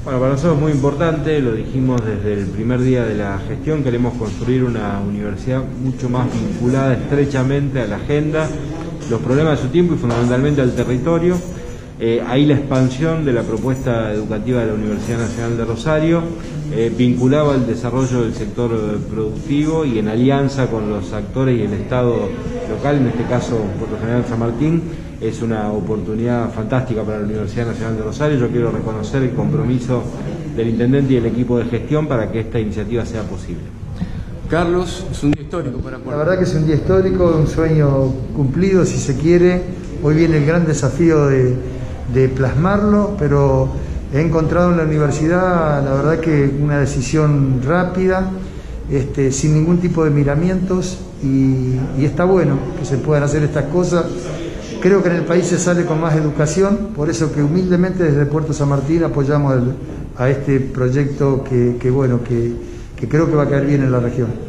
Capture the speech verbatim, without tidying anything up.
Bueno, para nosotros es muy importante, lo dijimos desde el primer día de la gestión, queremos construir una universidad mucho más vinculada estrechamente a la agenda, los problemas de su tiempo y fundamentalmente al territorio. Eh, ahí la expansión de la propuesta educativa de la Universidad Nacional de Rosario, eh, vinculado al desarrollo del sector productivo y en alianza con los actores y el Estado local, en este caso Puerto General San Martín, es una oportunidad fantástica para la Universidad Nacional de Rosario. Yo quiero reconocer el compromiso del Intendente y el equipo de gestión para que esta iniciativa sea posible. Carlos, es un día histórico para Puerto. La verdad que es un día histórico, un sueño cumplido, si se quiere. Hoy viene el gran desafío de, de plasmarlo, pero he encontrado en la universidad, la verdad que una decisión rápida, este, sin ningún tipo de miramientos, y, y está bueno que se puedan hacer estas cosas. Creo que en el país se sale con más educación, por eso que humildemente desde Puerto San Martín apoyamos el, a este proyecto que, que, bueno, que, que creo que va a caer bien en la región.